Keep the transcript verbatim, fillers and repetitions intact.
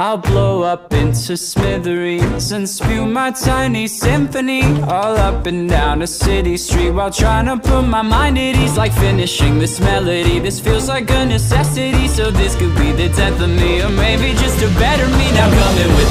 I'll blow up into smithereens and spew my tiny symphony all up and down a city street while trying to put my mind at ease. Like finishing this melody, this feels like a necessity. So this could be the death of me, or maybe just a better me. Now coming with